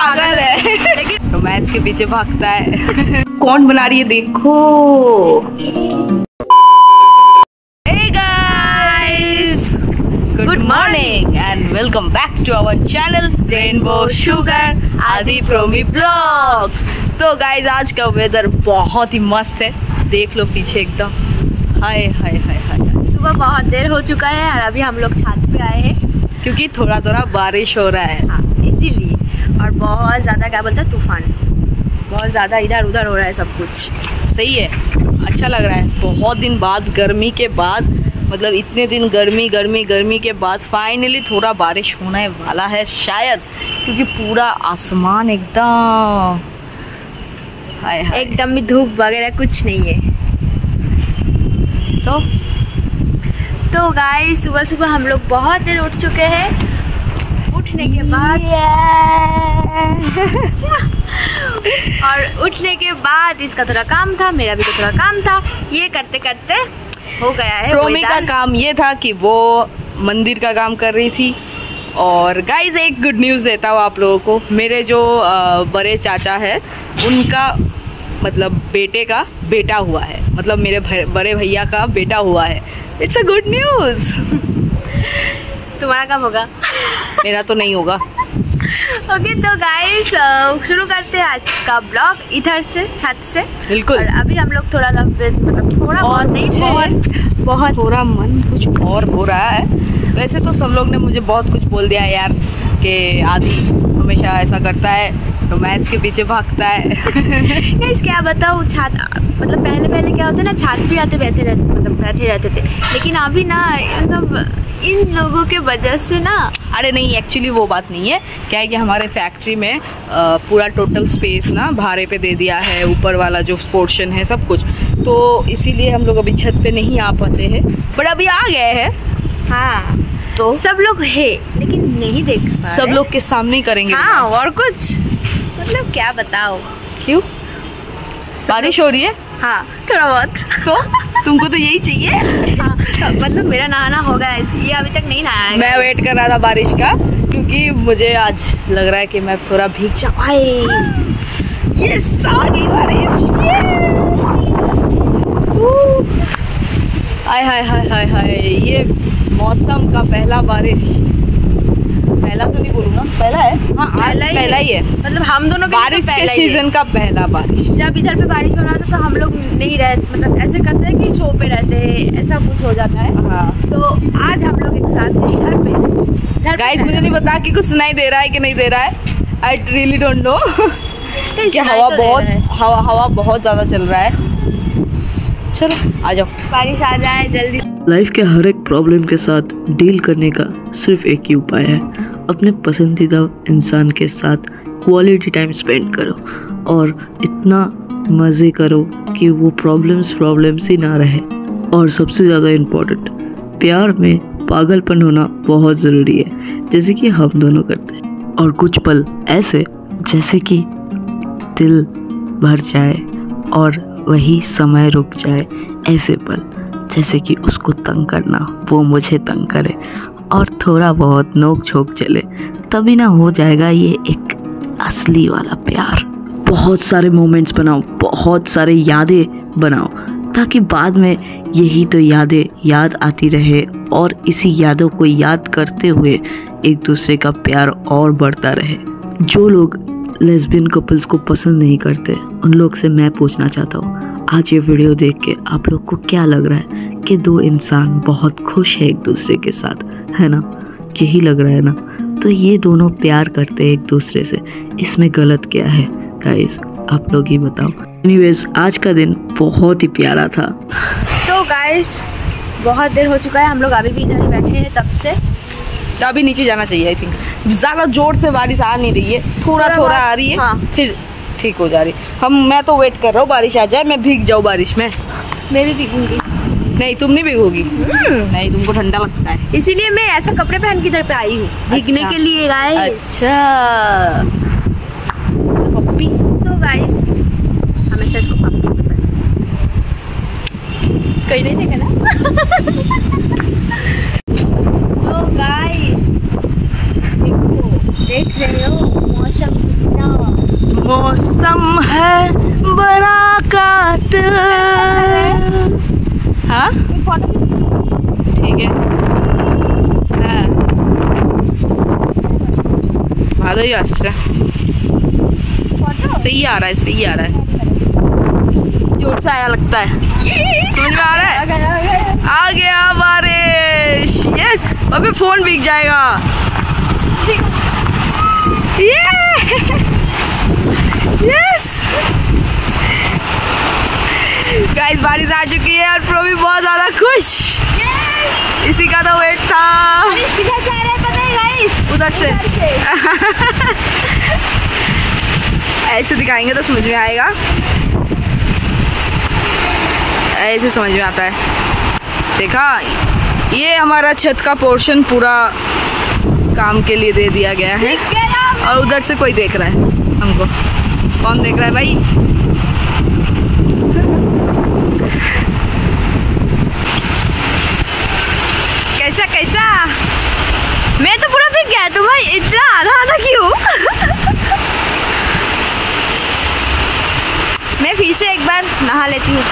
पागल है लेकिन रोमांस के पीछे भागता है। कौन बना रही है देखो। Hey guys, good morning and welcome back to our channel Rainbow Sugar आदि प्रोमी ब्लॉग्स। तो गाइज आज का वेदर बहुत ही मस्त है, देख लो पीछे एकदम। हाय हाय हाय हाय। सुबह बहुत देर हो चुका है और अभी हम लोग छत पे आए हैं क्योंकि थोड़ा थोड़ा बारिश हो रहा है। हाँ, इसीलिए। और बहुत ज़्यादा क्या बोलते हैं तूफान, बहुत ज़्यादा इधर उधर हो रहा है सब कुछ। सही है, अच्छा लग रहा है। बहुत दिन बाद, गर्मी के बाद, मतलब इतने दिन गर्मी गर्मी गर्मी के बाद फाइनली थोड़ा बारिश होने वाला है शायद, क्योंकि पूरा आसमान एकदम हाय हाय एकदम भी धूप वगैरह कुछ नहीं है। तो गाइस सुबह सुबह हम लोग बहुत देर उठ चुके हैं। उठने के बाद और उठने के बाद इसका थोड़ा काम था, मेरा भी तो थोड़ा काम था। ये करते करते हो गया है। प्रोमी का काम ये था कि वो मंदिर का काम कर रही थी। और गाइज एक गुड न्यूज़ देता हूँ आप लोगों को। मेरे जो बड़े चाचा है उनका मतलब बेटे का बेटा हुआ है, मतलब मेरे बड़े भैया का बेटा हुआ है। It's a good news. तुम्हारा कब होगा? मेरा तो नहीं होगा। ओके तो गाइस शुरू करते हैं आज का ब्लॉग इधर से, छत से। बिल्कुल। और अभी हम लोग थोड़ा सा मतलब थोड़ा बहुत नहीं, बहुत थोड़ा मन कुछ और हो रहा है। वैसे तो सब लोग ने मुझे बहुत कुछ बोल दिया यार कि आदि हमेशा ऐसा करता है, रोमांस के पीछे भागता है। गाइस क्या बताऊँ, छत मतलब पहले क्या होता है ना, छत भी आते बैठे रहते थे। लेकिन अभी ना मतलब इन लोगों के वजह से ना, अरे नहीं एक्चुअली वो बात नहीं है। क्या है कि हमारे फैक्ट्री में पूरा टोटल स्पेस ना भाड़े पे दे दिया है, ऊपर वाला जो पोर्शन है सब कुछ। तो इसीलिए हम लोग अभी छत पे नहीं आ पाते हैं, बट अभी आ गए हैं। हाँ तो सब लोग है लेकिन नहीं देख पा रहे। सब लोग के सामने ही करेंगे। हाँ और कुछ मतलब क्या बताओ। क्यों बारिश हो रही है? हाँ थोड़ा बहुत। तो तुमको तो यही चाहिए। हाँ मतलब मेरा नहाना हो गया, ये अभी तक नहीं नहाया है। मैं वेट कर रहा था बारिश का, क्योंकि मुझे आज लग रहा है कि मैं थोड़ा भीग जाऊँ। यस आ गई बारिश। हाय हाय हाय हाय हाय। ये मौसम का पहला बारिश, पहला तो नहीं बोलूँगा, पहला है। हाँ पहला ही है। मतलब हम दोनों बारिश के सीजन का पहला बारिश। जब इधर पे बारिश हो रहा था तो हम लोग नहीं रहते, मतलब ऐसे करते हैं कि शो पे रहते हैं, ऐसा कुछ हो जाता है। हाँ तो आज हम लोग एक साथ हैं इधर पे। गाइस मुझे नहीं पता कि कुछ सुनाई दे रहा है कि नहीं दे रहा है। I really don't know. हवा बहुत ज़्यादा चल रहा है। चलो आ जाओ, बारिश आ जाए जल्दी। लाइफ के हर एक प्रॉब्लम के साथ डील करने का सिर्फ एक ही उपाय है, अपने पसंदीदा इंसान के साथ क्वालिटी टाइम स्पेंड करो और इतना मज़े करो कि वो प्रॉब्लम्स ही ना रहे। और सबसे ज़्यादा इम्पोर्टेंट, प्यार में पागलपन होना बहुत ज़रूरी है, जैसे कि हम दोनों करते हैं। और कुछ पल ऐसे जैसे कि दिल भर जाए और वही समय रुक जाए, ऐसे पल जैसे कि उसको तंग करना, वो मुझे तंग करे और थोड़ा बहुत नोक झोंक चले, तभी ना हो जाएगा ये एक असली वाला प्यार। बहुत सारे मोमेंट्स बनाओ, बहुत सारे यादें बनाओ, ताकि बाद में यही तो यादें याद आती रहे और इसी यादों को याद करते हुए एक दूसरे का प्यार और बढ़ता रहे। जो लोग लेस्बियन कपल्स को पसंद नहीं करते उन लोग से मैं पूछना चाहता हूँ, आज ये वीडियो देख के आप लोग को क्या लग रहा है कि दो इंसान बहुत खुश है एक दूसरे के साथ, है ना? यही लग रहा है ना? तो ये दोनों प्यार करते हैं एक दूसरे से, इसमें गलत क्या है गाइस? आप लोग ही बताओ। एनीवेज आज का दिन बहुत ही प्यारा था। तो गाइस बहुत देर हो चुका है, हम लोग अभी भी इधर ही बैठे हैं तब से। अभी नीचे जाना चाहिए। आई थिंक ज़्यादा जोर से बारिश आ नहीं रही है, थोड़ा आ रही है। हाँ। फिर ठीक हो जा रही। मैं तो वेट कर रहा हूँ बारिश आ जाए, मैं भीग जाऊँ बारिश में। मैं भी भीगूंगी। नहीं तुम नहीं भीगोगी। नहीं तुमको ठंडा लगता है, इसीलिए मैं ऐसा कपड़े पहन के इधर पे आई हूँ भीगने के लिए गाइस। अच्छा पप्पी। तो गाइस हमेशा इसको पप्पी कहीं नहीं देगा ना। तो गाइस देखो, देख रहे हो मौसम कितना मौसम है बरसात। हाँ ठीक है। हाँ ভালো ही আসছে, सही आ रहा है, सही आ रहा है, जोर से आया लगता है। समझ में आ रहा है? आ गया बारिश। यस, अबे फोन भीग जाएगा। यस गाइस, बारिश आ चुकी है और प्रो भी बहुत ज्यादा खुश। इसी का तो वेट था। किधर से आ रहा है पता है गाइस? उधर से। ऐसे दिखाएंगे तो समझ में आएगा, ऐसे समझ में आता है। देखा, ये हमारा छत का पोर्शन पूरा काम के लिए दे दिया गया है और उधर से कोई देख रहा है हमको। कौन देख रहा है भाई? कैसा कैसा? मैं तो पूरा भीग गया, तुम इतना आधा आधा क्यों? मैं फिर से एक बार नहा लेती हूँ।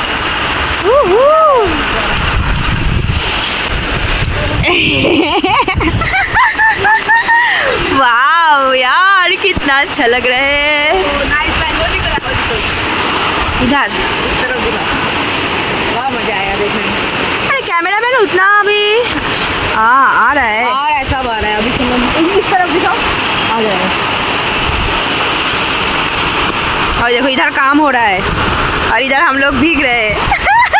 वाह यार, कितना अच्छा लग रहा है। इधर मजा आया देखने में। अरे कैमरा मैन उतना अभी आ रहा है। ऐसा आ रहा है अभी। इस तरफ दिखाओ, आ रहा है। और देखो इधर काम हो रहा है और इधर हम लोग भीग रहे हैं।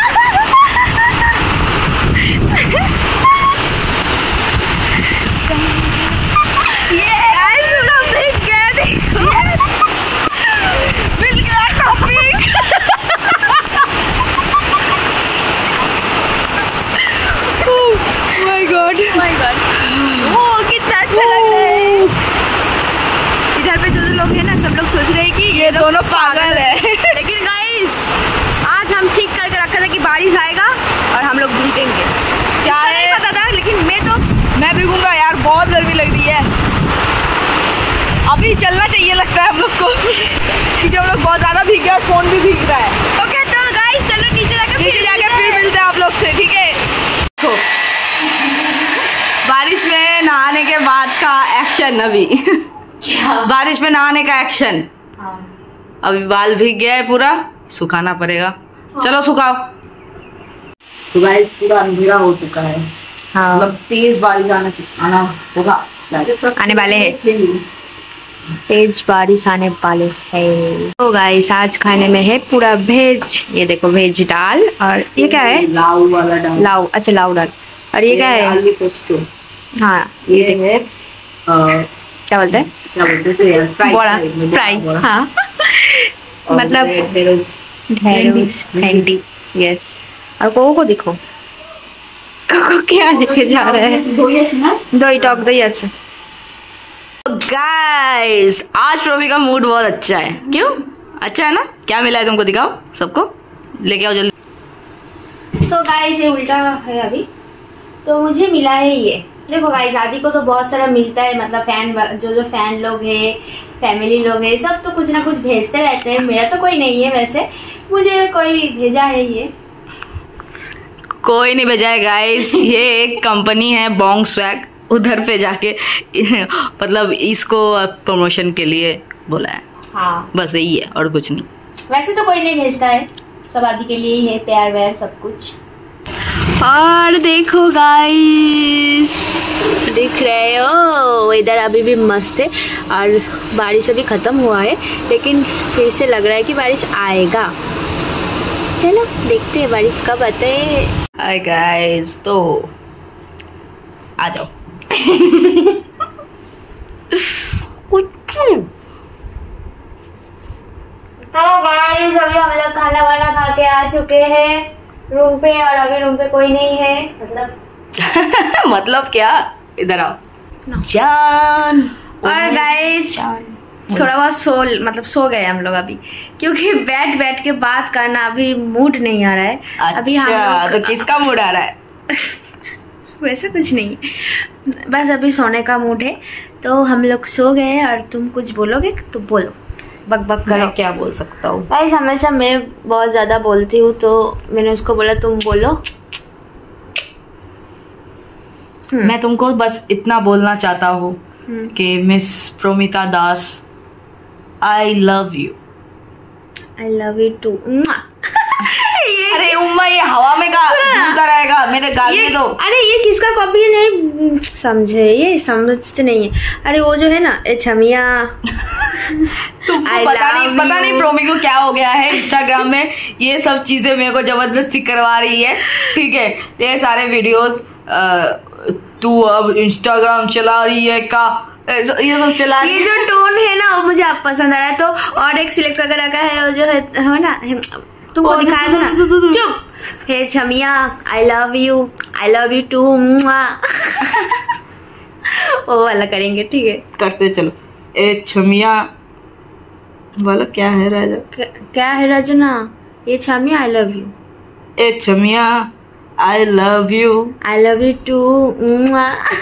ये दोनों पागल है। लेकिन गाइस, आज हम ठीक करके रखा था कि बारिश आएगा और हम लोग भीगेंगे। चाहे नहीं पता था, लेकिन मैं भीगूंगा यार, बहुत गर्मी लग रही है। अभी चलना चाहिए लगता है हम लोग को, क्योंकि हम लोग बहुत ज्यादा भीग गए और फोन भी भीग रहा है। ओके तो गाइस चलो नीचे जाके फिर मिलते हैं आप लोग से, ठीक है? तो बारिश में नहाने के बाद का एक्शन अभी। बारिश में नहाने का एक्शन। अभी बाल भीग गया है पूरा, सुखाना पड़ेगा। चलो सुखाओ। तो गाइस पूरा अंधेरा हो चुका है। हाँ, मतलब तेज बारिश आना होगा, आने वाले हैं। तेज बारिश आने वाले है। तो गाइस आज खाने में है पूरा वेज। ये देखो वेज दाल, और ये क्या है? लाऊ वाला दाल। लाऊ, अच्छा लाऊ दाल। और ये क्या है? आलू पोस्तो। हाँ ये है क्या बोलते हैं? बड़ा फ्राई। हाँ मतलब ढेरोस भेंडी। यस, और को देखो क्या लेके जा रहे हैं? दही टॉक दही। अच्छा गाइस, आज प्रॉबी का मूड बहुत अच्छा है। क्यों अच्छा है ना? क्या मिला है तुमको? दिखाओ सबको, लेके आओ जल्दी। तो गाइस ये उल्टा है अभी। तो मुझे मिला है ये देखो गाइस, आदि को तो बहुत सारा मिलता है, मतलब फैन जो फैन लोग है, फैमिली लोग है, सब तो कुछ ना कुछ भेजते रहते हैं। मेरा तो कोई नहीं है वैसे, मुझे कोई भेजा है। ये कोई नहीं भेजा है गाइस, ये एक कंपनी है बॉन्ग स्वैग, उधर पे जाके मतलब इसको प्रमोशन के लिए बोला है। हाँ बस यही है और कुछ नहीं। वैसे तो कोई नहीं भेजता है, सब आदि के लिए ही है, प्यार व्यार सब कुछ। और देखो गाइस, दिख रहे हो इधर अभी भी मस्त है और बारिश अभी ख़त्म हुआ है, लेकिन फिर से लग रहा है कि बारिश आएगा। चलो देखते हैं बारिश कब आता है। हाय गाइस, तो आ जाओ। तो गाइस अभी हम लोग खाना वाना खा के आ चुके हैं रूम पे, और अभी रूम पे कोई नहीं है। मतलब क्या? इधर आओ जान। और गाइस थोड़ा बहुत सो गए हम लोग अभी, क्योंकि बैठ के बात करना अभी मूड नहीं आ रहा है। अच्छा, अभी हम लोग तो किसका मूड आ रहा है? वैसा कुछ नहीं, बस अभी सोने का मूड है। तो हम लोग सो गए और तुम कुछ बोलोगे तो बोलो। बक बक करो। मैं क्या बोल सकता हूँ गाइस, हमेशा मैं बहुत ज्यादा बोलती हूँ, तो मैंने उसको बोला तुम बोलो। मैं तुमको बस इतना बोलना चाहता हूँ कि miss Promita Das, I love you. I love you too. अरे उम्मा, ये हवा में का घूमता रहेगा, मेरे गाल में दो। अरे ये किसका कॉपी है, नहीं समझे, ये समझते नहीं है। अरे वो जो है ना, ए छमिया। तुमको पता नहीं प्रोमी को क्या हो गया है इंस्टाग्राम में, ये सब चीजें मेरे को जबरदस्ती करवा रही है। ठीक है, ये सारे वीडियोस तू अब इंस्टाग्राम चला रही है का, ये सब चला। ये जो टोन है ना वो मुझे आप पसंद आ रहा है, तो और एक सिलेक्ट करके रखा है, वो जो है ना, तुमको दिखाया था ना। चुप। हे छमिया, आई लव यू टू। वो वाला करेंगे, ठीक है, करते चलो। ए छमिया वाला क्या है राजा? क्या है रजना? ये छमिया, आई लव यू। ए छमिया, I love you too.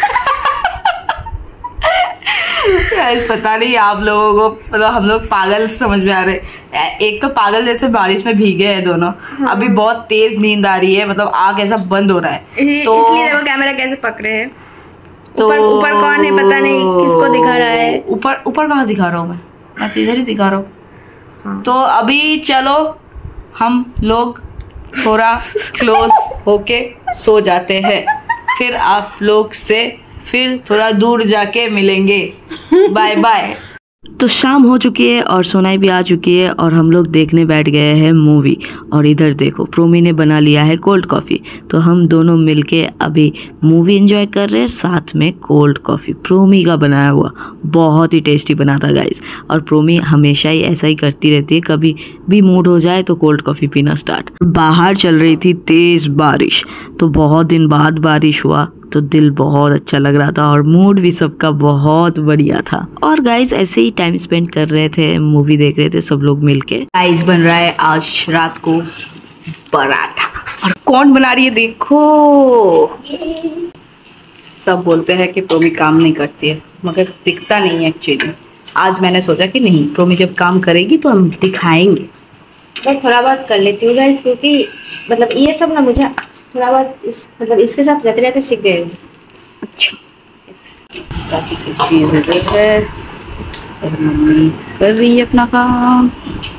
Guys पता नहीं आप लोगों को, मतलब हम लोग पागल समझ में आ रहे। एक तो पागल जैसे बारिश में भीगे हैं दोनों। हाँ। अभी बहुत तेज नींद आ रही है, मतलब आँख ऐसा बंद हो रहा है, तो इसलिए देखो कैमरा कैसे पकड़े हैं। तो ऊपर कौन है पता नहीं, किसको दिखा रहा है? ऊपर कहाँ दिखा रहा हूँ मैं तो इधर ही दिखा रहा हूँ। हाँ। तो अभी चलो हम लोग थोड़ा क्लोज होके सो जाते हैं, फिर आप लोग से फिर थोड़ा दूर जाके मिलेंगे। Bye bye. तो शाम हो चुकी है और सोनाई भी आ चुकी है और हम लोग देखने बैठ गए हैं मूवी। और इधर देखो प्रोमी ने बना लिया है कोल्ड कॉफ़ी, तो हम दोनों मिलके अभी मूवी एंजॉय कर रहे हैं, साथ में कोल्ड कॉफ़ी प्रोमी का बनाया हुआ, बहुत ही टेस्टी बना था गाइस। और प्रोमी हमेशा ही ऐसा ही करती रहती है, कभी भी मूड हो जाए तो कोल्ड कॉफ़ी पीना स्टार्ट। बाहर चल रही थी तेज़ बारिश, तो बहुत दिन बाद बारिश हुआ तो दिल बहुत अच्छा लग रहा था और मूड भी सबका बहुत बढ़िया था। और गाइस ऐसे ही टाइम स्पेंड कर रहे थे, मूवी देख रहे थे सब लोग मिलके। गाइस बन रहा है आज रात को पराठा, और कौन बना रही है देखो। सब बोलते हैं कि प्रोमी काम नहीं करती है, मगर दिखता नहीं है एक्चुअली। आज मैंने सोचा कि नहीं, प्रोमी जब काम करेगी तो हम दिखाएंगे। मैं थोड़ा बहुत कर लेती हूँ गाइस, क्योंकि मतलब ये सब ना मुझे थोड़ा बहुत मतलब इसके साथ रहते रहते सीख गए। अच्छा, काफी कुछ चीज़ है, मम्मी कर रही है अपना काम।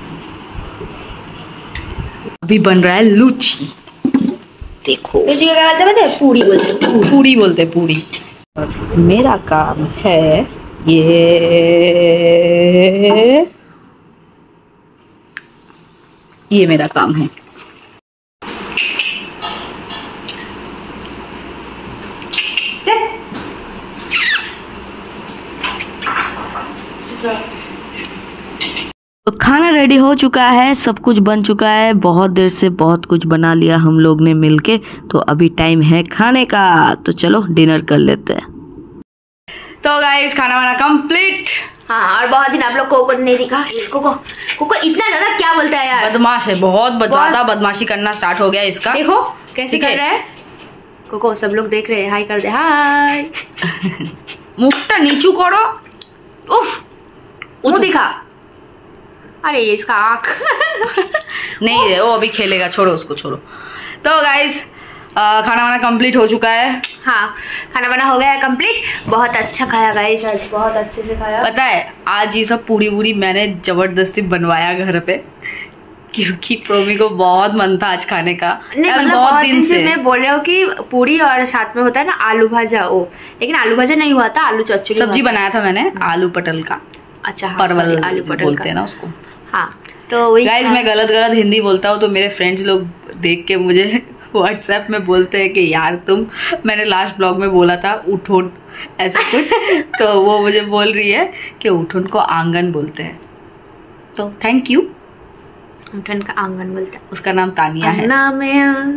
अभी बन रहा है लूची, देखो। लूची का क्या बोलते हैं? पूरी बोलते हैं। पूरी बोलते हैं, पूरी। और मेरा काम है ये मेरा काम है। तो खाना रेडी हो चुका है, सब कुछ बन चुका है, बहुत देर से बहुत कुछ बना लिया हम लोग ने मिलके। तो अभी टाइम है खाने का, तो चलो डिनर कर लेते हैं। तो गाइस खाना वाना कंप्लीट। हाँ, और बहुत दिन आप लोग कोको नहीं दिखा। कोको इतना ज्यादा क्या बोलता है यार, बदमाश है, बहुत ज्यादा बदमाशी करना स्टार्ट हो गया इसका। देखो कैसे कर रहा है कोको, सब लोग देख रहे हैं। हाय कर दे, हाय। मुखटा नीचू करो। उफ, मुंह दिखा। अरे ये इसका आँख। नहीं है, वो अभी खेलेगा, छोड़ो उसको, छोड़ो। तो गाइस खाना वाना कंप्लीट हो चुका है। हाँ, खाना बना हो गया है कंप्लीट। बहुत अच्छा खाया गाइस, आज बहुत अच्छे से खाया। पता है आज ये सब पूरी पूरी मैंने जबरदस्ती बनवाया घर पे, क्योंकि प्रोमी को बहुत मन था आज खाने का। नहीं मतलब बहुत दिन से मैं बोल रहा हूँ कि पूरी और साथ में होता है ना आलू भाजा, वो लेकिन आलू भाजा नहीं हुआ था, आलू चच्चड़ी सब्जी बनाया था मैंने, आलू पटल का। अच्छा, हाँ, परवल आलू पटल बोलते हैं ना उसको। हाँ, तो वही गाइस मैं गलत हिंदी बोलता हूँ, तो मेरे फ्रेंड्स लोग देख के मुझे व्हाट्सएप में बोलते हैं कि यार तुम, मैंने लास्ट ब्लॉग में बोला था उठोन ऐसा कुछ। तो वो मुझे बोल रही है कि उठोन को आंगन बोलते हैं, तो थैंक यू। उठोन का आंगन बोलता है, उसका नाम तानिया है। नाम है।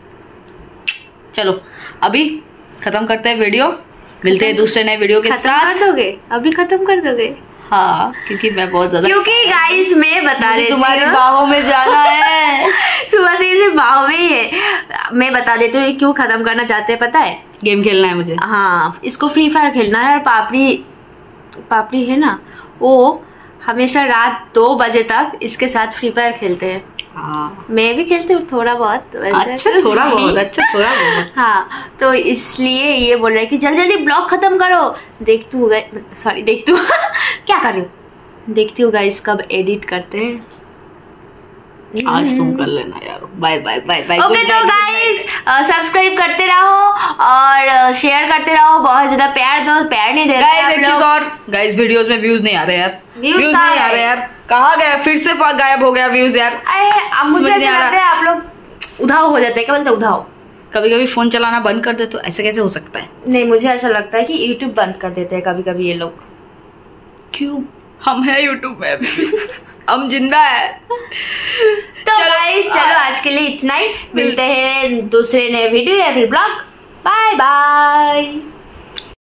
चलो अभी खत्म करते हैं वीडियो, मिलते हैं दूसरे नए वीडियो के साथ। कर दोगे अभी, खत्म कर दोगे? हाँ, क्योंकि मैं बहुत ज्यादा, क्योंकि गाइस मैं बता देती हूँ, तुम्हारी बाहों में जाना है। सुबह से इसे बाहों में ही है। मैं बता देती हूँ क्यों खत्म करना चाहते हैं, पता है? गेम खेलना है मुझे। हाँ, इसको फ्री फायर खेलना है। और पापड़ी है ना, वो हमेशा रात 2 बजे तक इसके साथ फ्री फायर खेलते हैं। हाँ मैं भी खेलती हूँ थोड़ा बहुत वैसे। अच्छा थोड़ा बहुत हाँ, तो इसलिए ये बोल रहा है कि जल्दी जल्दी ब्लॉग खत्म करो। देखती हूँ क्या कर रही हूँ, देखती हूँ गाइस कब एडिट करते हैं। आज तुम कर लेना यार। Bye bye bye bye. Okay तो गाइस सब्सक्राइब करते रहो और शेयर करते रहो, बहुत ज्यादा प्यार दो, प्यार नहीं दे रहे गाइस। एक चीज और गाइस, वीडियोस में व्यूज नहीं आ रहे यार, व्यूज नहीं आ रहे यार, कहाँ गया, फिर से गायब हो गया व्यूज यार। अरे अब मुझे ऐसा लगता है आप लोग उधाव हो जाते हैं। क्या बोलते हैं उधाव? कभी कभी फोन चलाना बंद कर दे तो ऐसे कैसे हो सकता है? नहीं, मुझे ऐसा लगता है कि यूट्यूब बंद कर देते हैं कभी कभी ये लोग। क्यों? हम है यूट्यूब में हम जिंदा है। तो गाइस चलो आज के लिए इतना ही, मिलते हैं दूसरे नए वीडियो या फिर ब्लॉग। Bye bye.